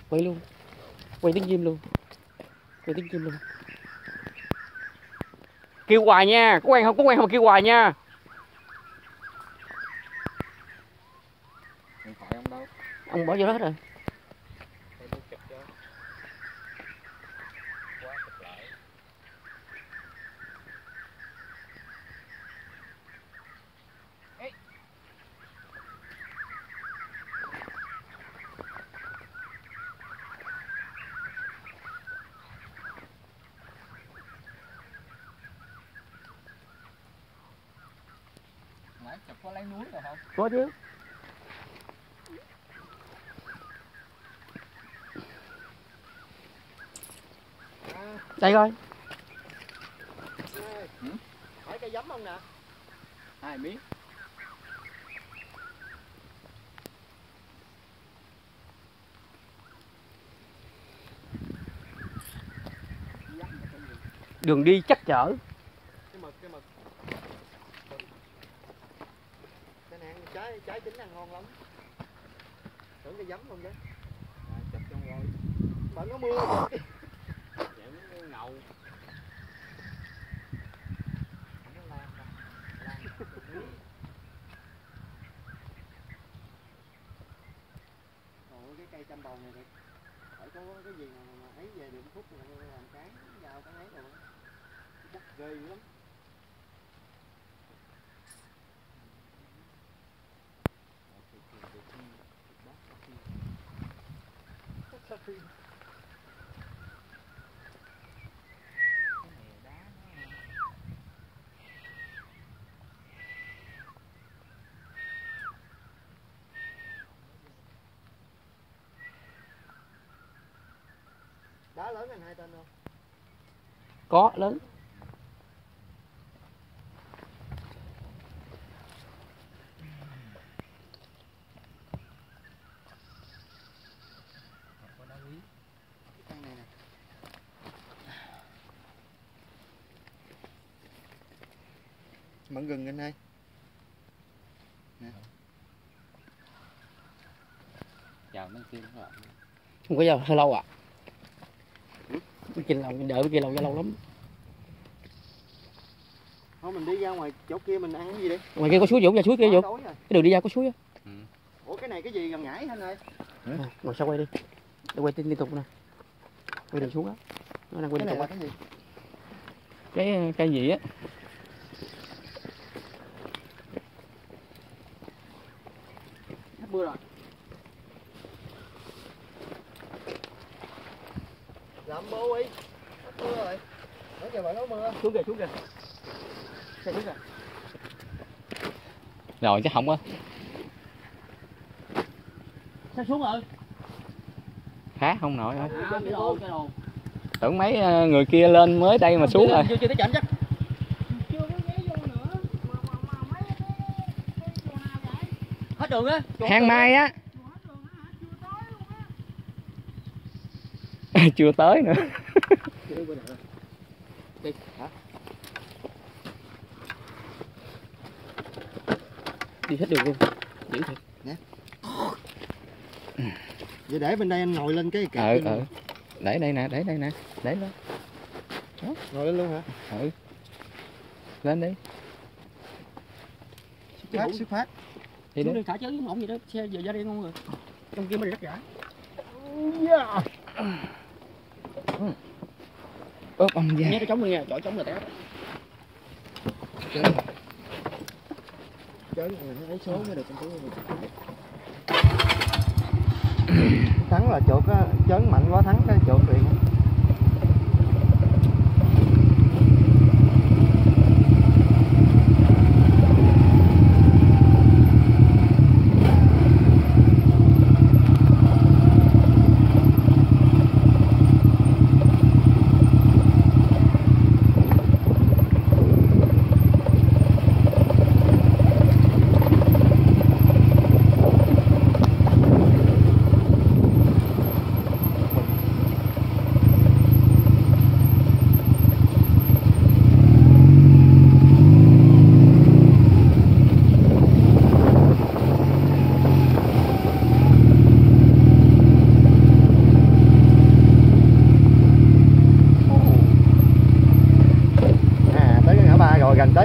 Quay luôn. Quay tiếng chim luôn. Quay tiếng chim luôn. Kêu hoài nha, có quen không? Có quen không? Kêu hoài nha. Điện thoại ông đâu? Ông bỏ vô đó hết rồi. Nãy chụp có lấy núi rồi không? Có chứ. Đây coi. Phải cây giấm không nè? Ai biết. Đường đi chắc chở. Cái mực. Cái này ăn trái chín ăn ngon lắm. Tưởng cây giấm không chứ? Chụp trong rồi. Bận có mưa. Chẹo ngầu. Cái cây trăm bầu này phải có cái gì mà ấy về được phút làm cái vào cái ấy rồi. Bút ghê lắm. Đá lớn anh 2 tên không? Có lớn. Con này nè. Mận gừng anh ơi. Nè. Chào mấy kia rồi. Không có dầu hơi lâu à. Cái kia lâu, đợi cái kia lâu cho lâu lắm. Thôi mình đi ra ngoài chỗ kia mình ăn cái gì đi. Ngoài kia có suối Dũng, ra suối kia Dũng. Cái đường đi ra có suối á. Ủa cái này cái gì gần nhảy anh ơi? Ngồi sau quay đi. Để quay liên tục nè. Quay đường xuống á. Nó đang quay Cái liên này tục là á. cái gì? Cái gì á? Hết mưa rồi. Làm bô đi. Hết mưa rồi. Nãy giờ bạn nói mưa. Xuống kìa, xuống kìa. Xe xuống kìa. Rồi chứ không á. Xe xuống rồi. Khá không nổi thôi. Cái đồ. Tưởng mấy người kia lên mới đây mà xuống rồi. Chưa tới chảnh chắc. Hết đường á. Hang Mai á. Chưa tới nữa. Đi, hả? Đi hết đường luôn. Dữ thiệt. Nè. Vậy để bên đây anh ngồi lên cái kẹt. Để đây nè, để đây nè. Để lên. Đó. Ngồi lên luôn hả? Ừ. Lên đi. Xuất phát. Đi đi thả chớ ổn gì đó, xe giờ ra đây ngon rồi. Trong kia mới rất rã. Ốp ông ra. Nhớ cái trống đi nha, chỗ trống là té. Chớ lấy số mới được con chú. Thắng là chỗ cái chớn mạnh quá, thắng cái chỗ tiền.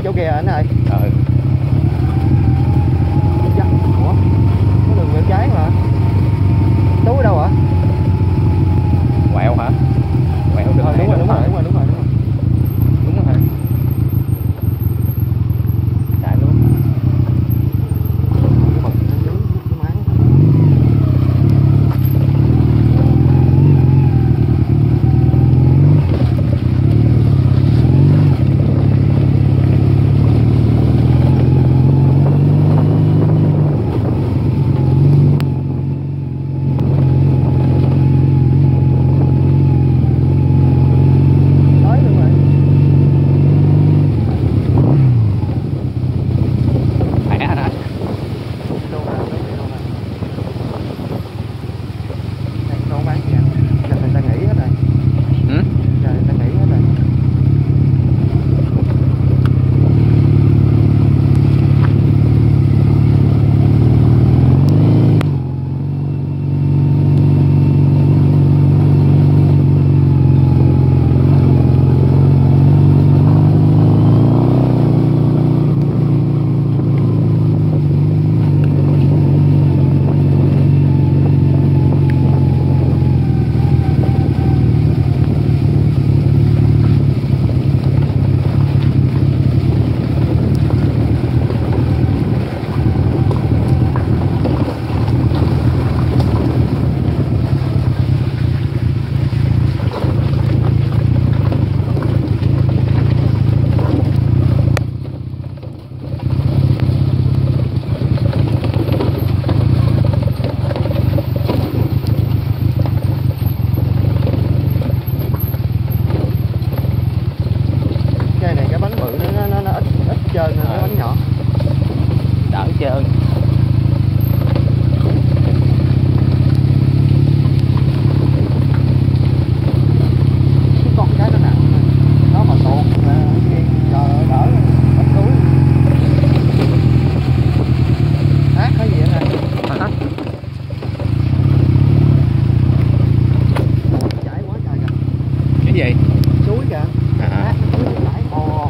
chỗ kia anh ơi. Chắc. Ủa? Có đường bên trái mà. Tú ở đâu hả? Quẹo hả? Quẹo được. Đúng rồi. Đúng rồi. Chạy luôn. Đỡ trơn. Con cái nó nặng nó mà tuột là giờ đỡ ít túi. Hát cái gì vậy này? Chảy quá trời kìa. Cái gì? Suối kìa. Hát nó suối chảy ồ.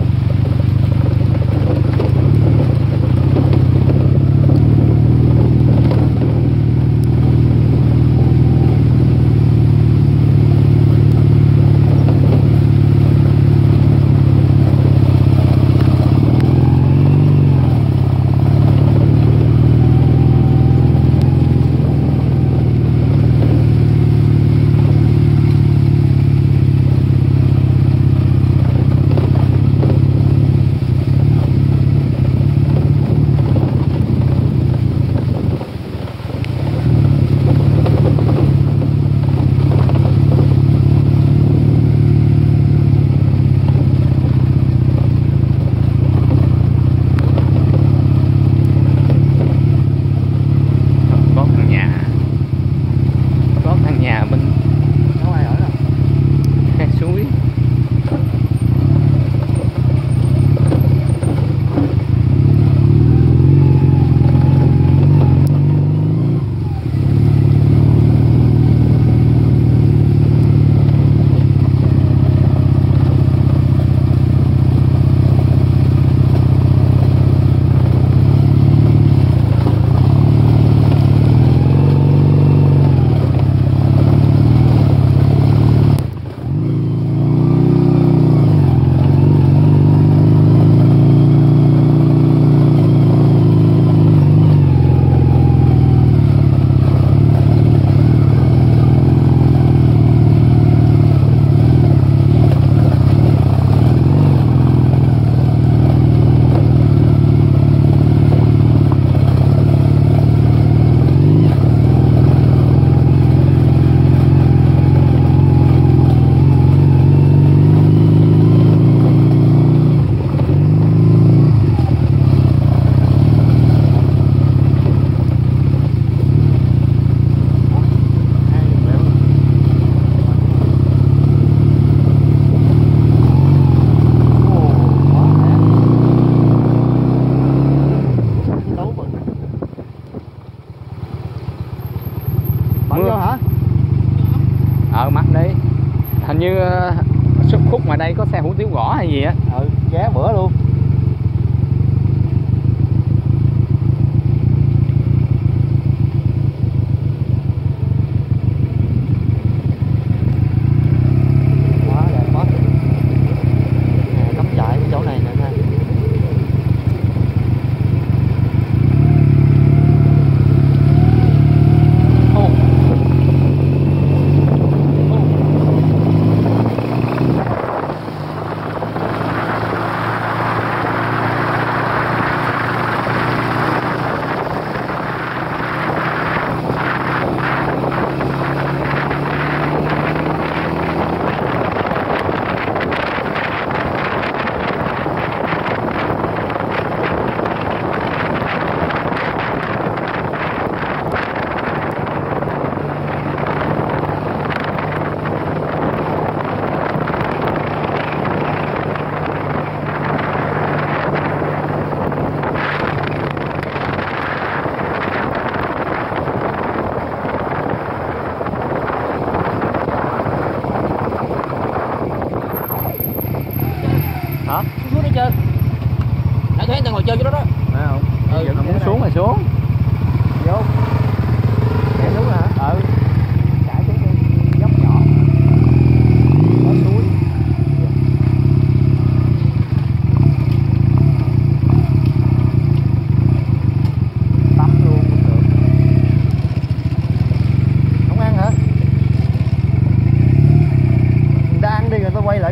Mắc đi. Hình như xuất khúc ngoài đây có xe hủ tiếu gõ hay gì á. Ché bữa luôn.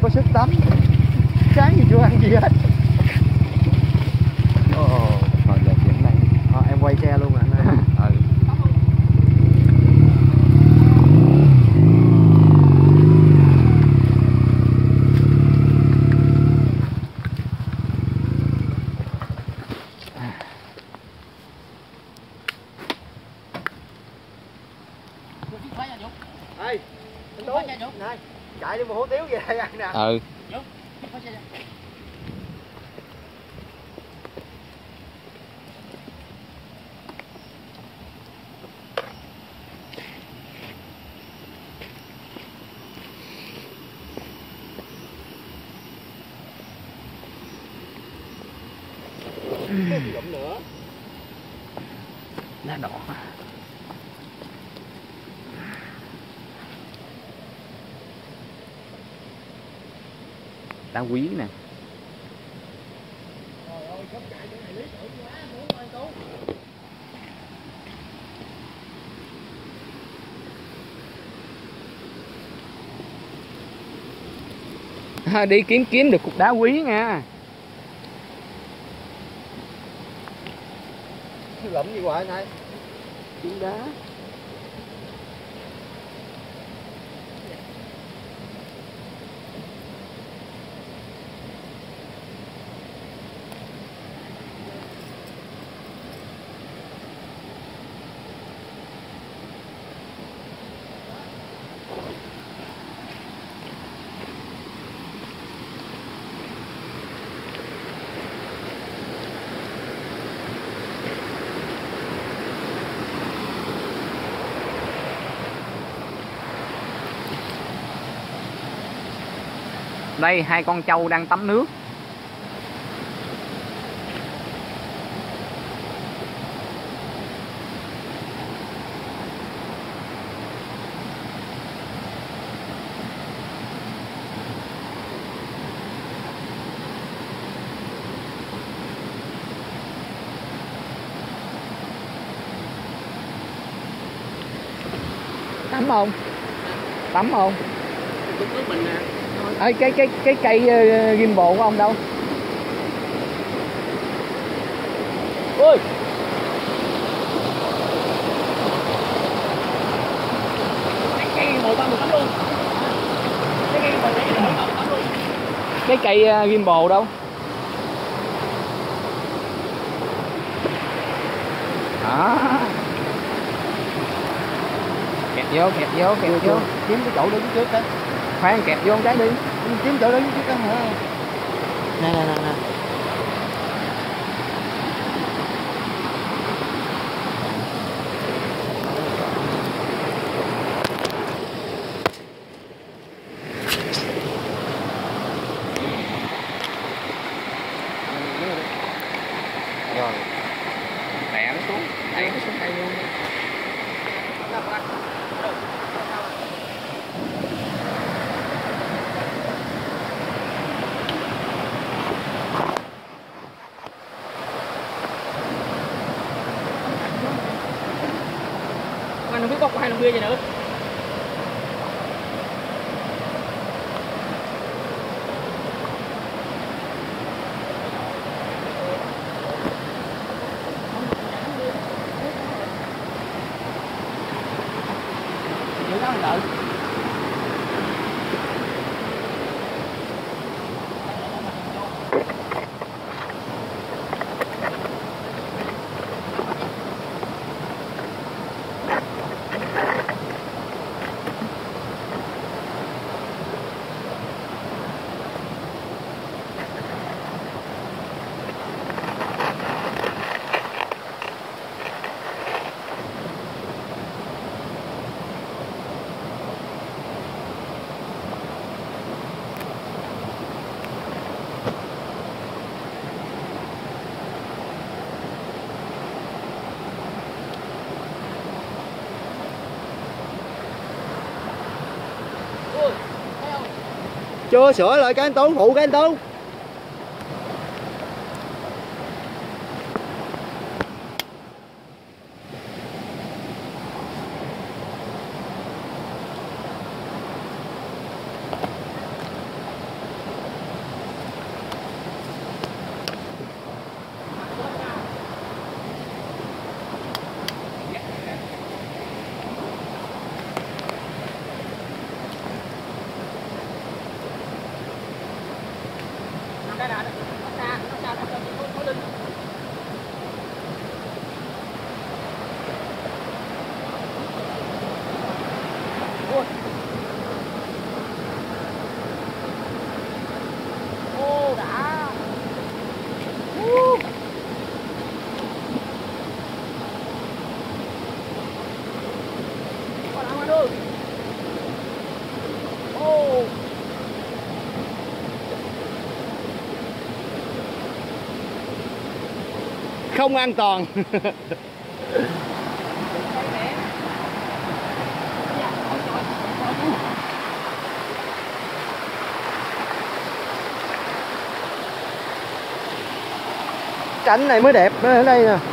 có sức tắm. Sáng gì chưa ăn gì hết. Thôi giờ chuyển đây. Em quay xe luôn anh ơi. Ừ. Ê, anh Tú, này, chạy đi một hủ tiếu về đây ăn nè. Ừ. Lụm nữa. Lá đỏ. Đá quý nè. Đi kiếm được cục đá quý nha. Lụm gì hoài này? Kiếm đá. Đây 2 con trâu đang tắm nước. Tắm không? Tắm không? Ê, cái cây gimbal của ông đâu? Ôi. Cái cây gimbal tao tắm luôn. Cái cây gimbal này tắm luôn. Cái cây gimbal đâu? Đó. Kẹp vô. Kiếm cái chỗ đứng trước đó. Khoan kẹp vô một cái đi. Kiếm chỗ đứng trước đó hả? Nè. Rồi. Đè nó xuống. Đè nó xuống đây luôn. Anh không biết bốc hai lon bia gì nữa. Giữ đó anh đợi. Chưa sửa lại cái anh Tú, phụ cái anh Tú. không an toàn. Cảnh này mới đẹp ở đây nè.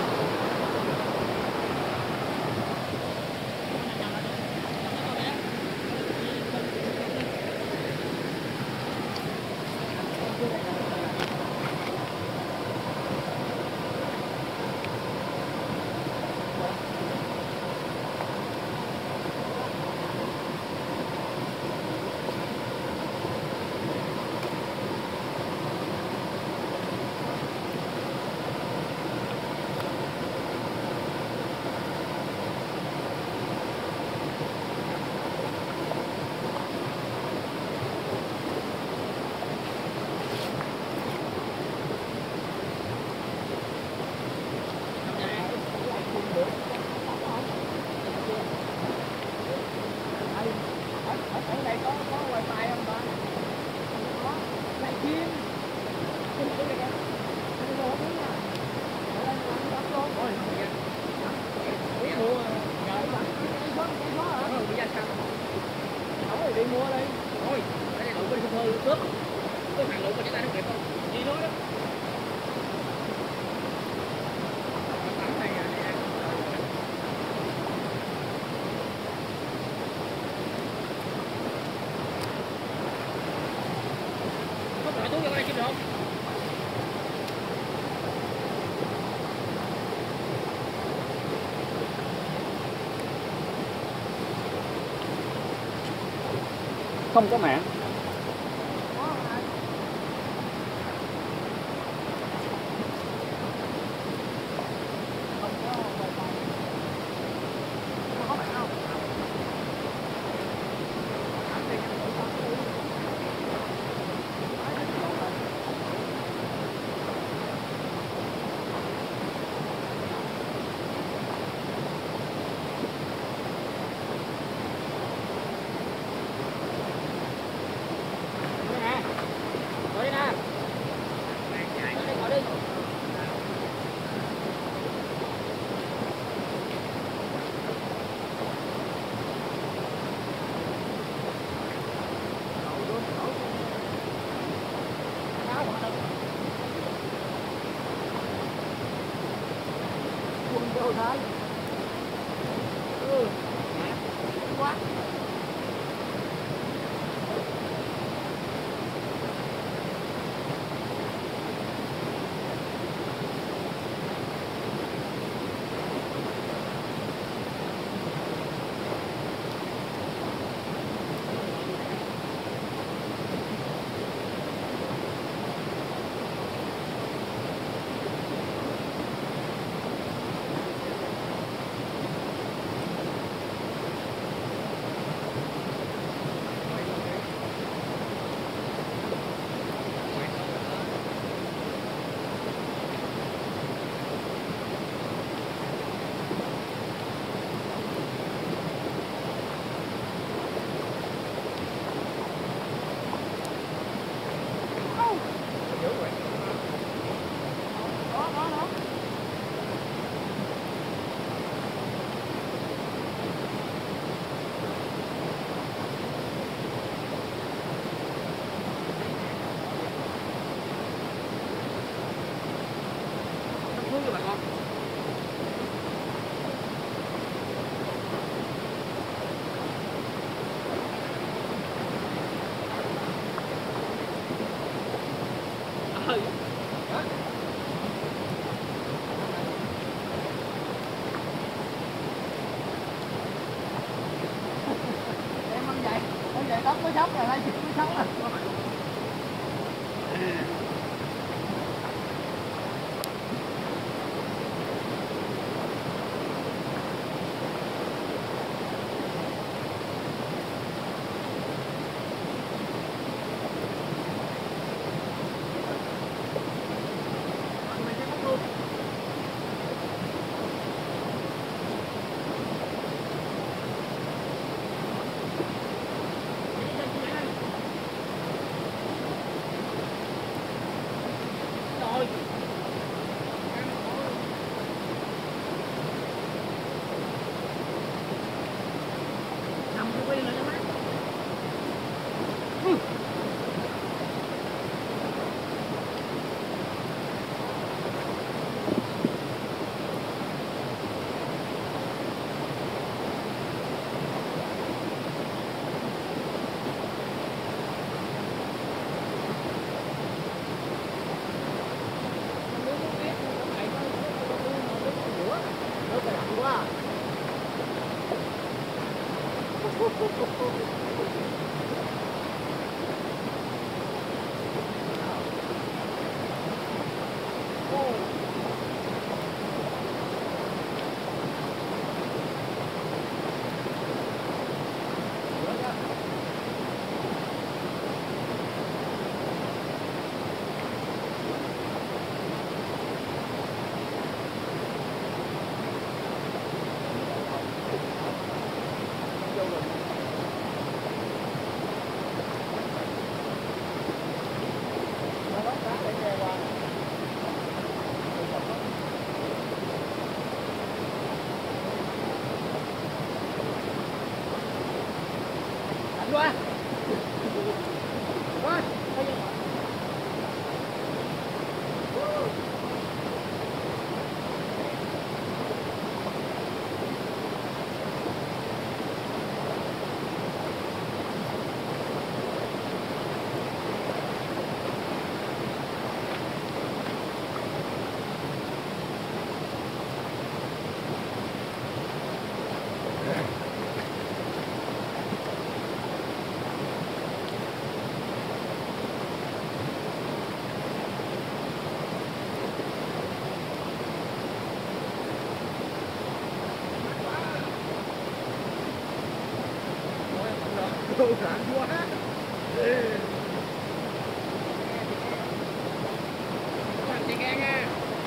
Đi mua đi. Thôi, cái này lụi bên không hơi cướp. Cái hàng lụi bên chúng ta nó kịp không? Gì nói đó. Tắm này à. Có bỏ túi vào đây kịp được không? Không có mạng. Tóc mới sóc rồi, đây mới sóc rồi. Qua. Qua. Rạng quá. Anh chị nghe nha.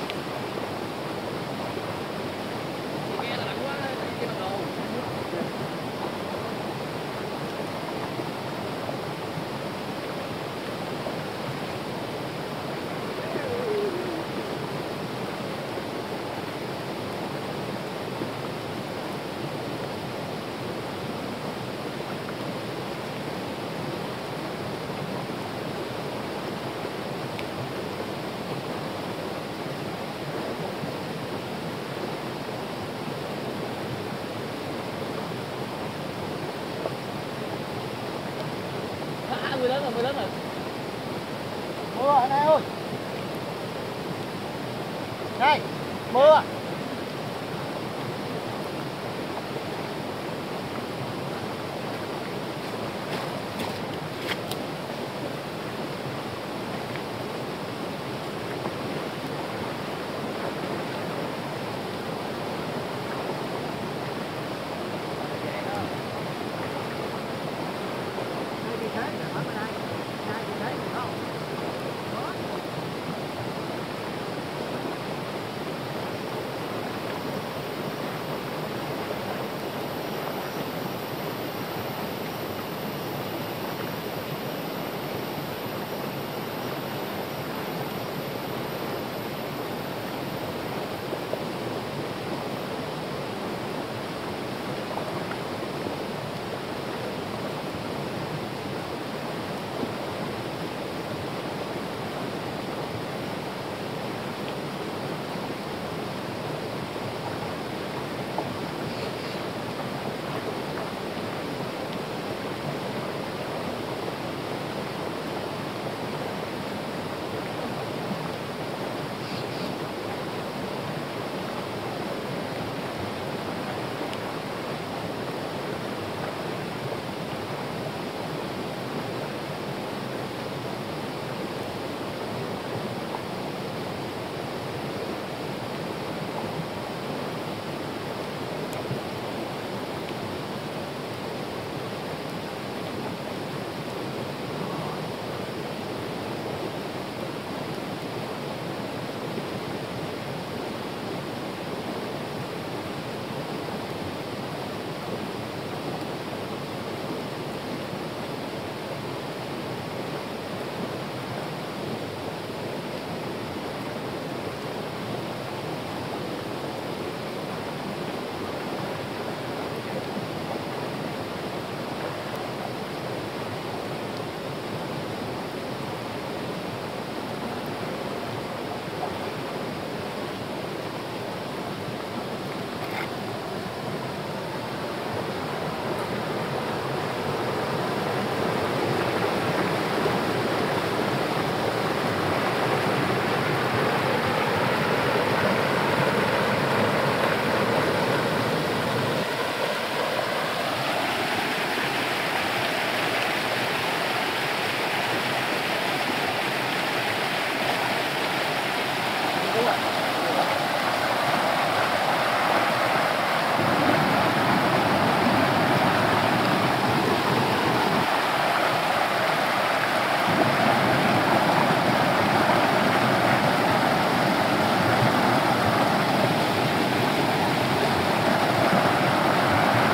Chị nghe là lạnh quá, chị bắt đầu. Mưa lớn rồi, mưa lớn rồi. Mưa anh ơi. Đây, mưa.